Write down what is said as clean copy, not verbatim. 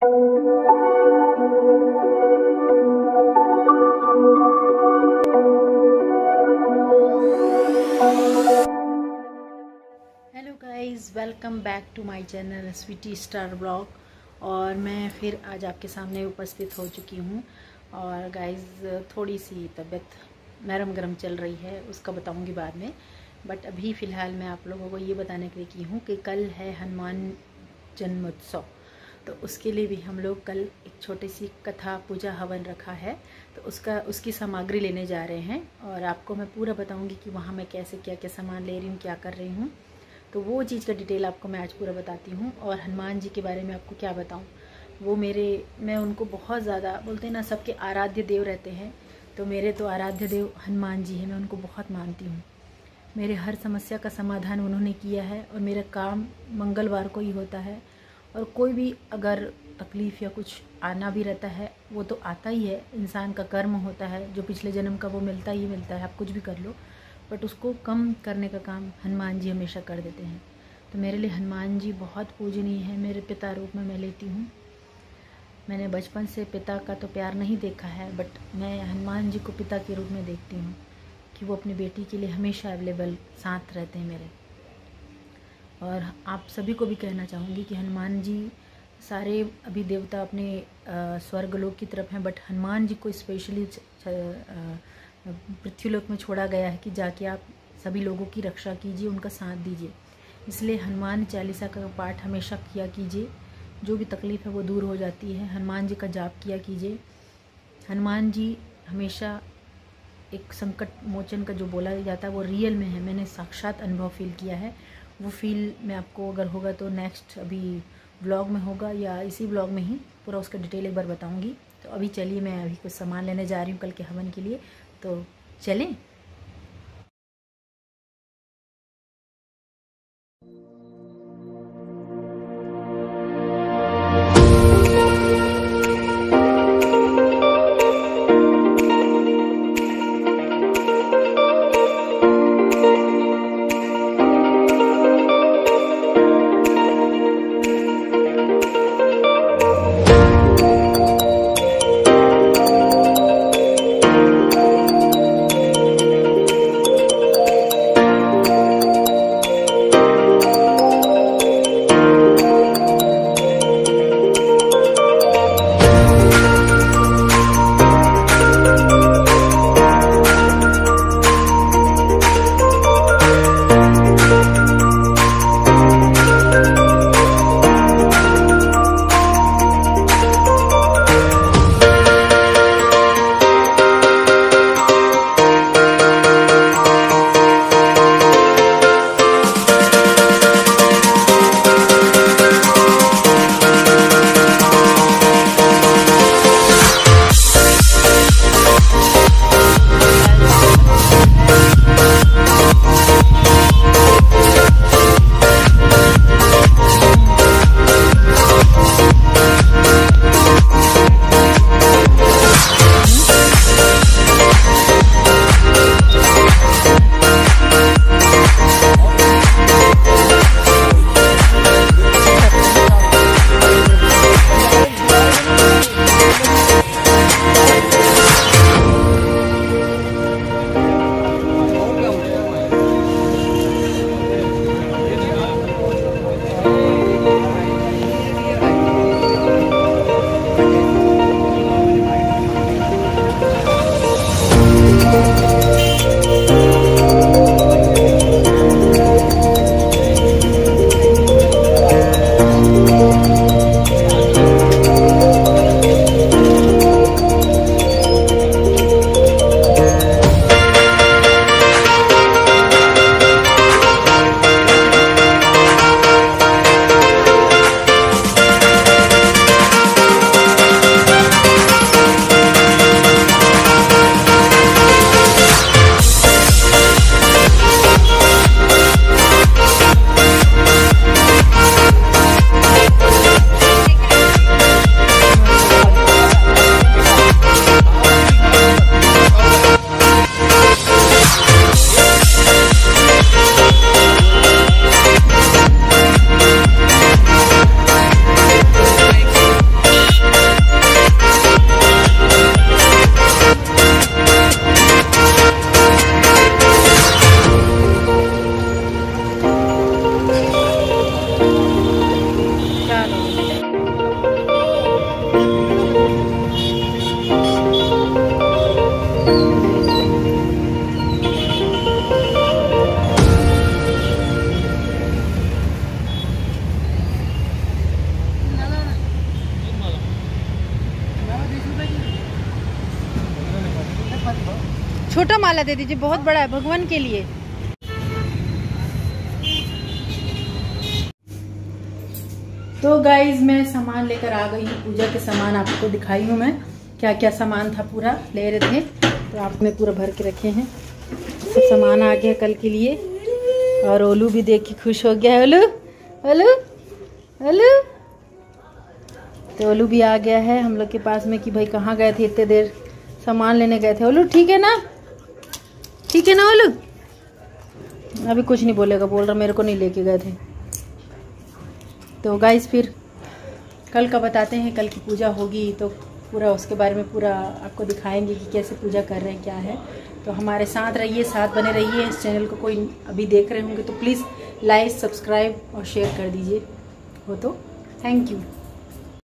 Hello guys, welcome back to my channel Sweety Star Blog. और मैं फिर आज आपके सामने उपस्थित हो चुकी हूँ। और गाइस, थोड़ी सी तबीयत नरम गरम चल रही है, उसका बताऊँगी बाद में। बट अभी फ़िलहाल मैं आप लोगों को ये बताने के लिए की हूँ कि कल है हनुमान जन्मोत्सव। तो उसके लिए भी हम लोग कल एक छोटी सी कथा पूजा हवन रखा है, तो उसकी सामग्री लेने जा रहे हैं। और आपको मैं पूरा बताऊंगी कि वहाँ मैं कैसे क्या क्या सामान ले रही हूँ, क्या कर रही हूँ। तो वो चीज़ का डिटेल आपको मैं आज पूरा बताती हूँ। और हनुमान जी के बारे में आपको क्या बताऊँ, वो मैं उनको बहुत ज़्यादा, बोलते हैं ना, सबके आराध्य देव रहते हैं। तो मेरे तो आराध्य देव हनुमान जी हैं, मैं उनको बहुत मानती हूँ। मेरे हर समस्या का समाधान उन्होंने किया है। और मेरा काम मंगलवार को ही होता है। और कोई भी अगर तकलीफ़ या कुछ आना भी रहता है, वो तो आता ही है, इंसान का कर्म होता है, जो पिछले जन्म का वो मिलता ही मिलता है। आप कुछ भी कर लो, बट उसको कम करने का काम हनुमान जी हमेशा कर देते हैं। तो मेरे लिए हनुमान जी बहुत पूजनीय है। मेरे पिता रूप में मैं लेती हूँ। मैंने बचपन से पिता का तो प्यार नहीं देखा है, बट मैं हनुमान जी को पिता के रूप में देखती हूँ कि वो अपनी बेटी के लिए हमेशा अवेलेबल साथ रहते हैं मेरे। और आप सभी को भी कहना चाहूँगी कि हनुमान जी, सारे अभी देवता अपने स्वर्गलोक की तरफ हैं, बट हनुमान जी को स्पेशली पृथ्वीलोक में छोड़ा गया है कि जाके आप सभी लोगों की रक्षा कीजिए, उनका साथ दीजिए। इसलिए हनुमान चालीसा का पाठ हमेशा किया कीजिए, जो भी तकलीफ़ है वो दूर हो जाती है। हनुमान जी का जाप किया कीजिए। हनुमान जी हमेशा एक संकट मोचन का जो बोला जाता है वो रियल में है। मैंने साक्षात अनुभव फील किया है। वो फील मैं आपको, अगर होगा तो नेक्स्ट अभी व्लॉग में होगा, या इसी व्लॉग में ही पूरा उसका डिटेल एक बार बताऊंगी। तो अभी चलिए, मैं अभी कुछ सामान लेने जा रही हूँ कल के हवन के लिए, तो चलें। छोटा माला दे दीजिए, बहुत बड़ा है भगवान के लिए। तो गाइज मैं सामान लेकर आ गई हूँ, पूजा के सामान आपको दिखाई हूँ मैं क्या क्या सामान था, पूरा ले रहे थे तो आप में पूरा भर के रखे हैं। सब सामान आ गया कल के लिए। और ओलू भी देख के खुश हो गया है। ओलू ओलू ओलू, तो ओलू भी आ गया है हम लोग के पास में कि भाई कहाँ गए थे इतने देर, सामान लेने गए थे। ओलू ठीक है ना, ठीक है ना ओलू? अभी कुछ नहीं बोलेगा, बोल रहा मेरे को नहीं लेके गए थे। तो गाइस फिर कल का बताते हैं, कल की पूजा होगी तो पूरा उसके बारे में पूरा आपको दिखाएंगे कि कैसे पूजा कर रहे हैं क्या है। तो हमारे साथ रहिए, साथ बने रहिए। इस चैनल को कोई अभी देख रहे होंगे तो प्लीज़ लाइक सब्सक्राइब और शेयर कर दीजिए हो तो। Thank you.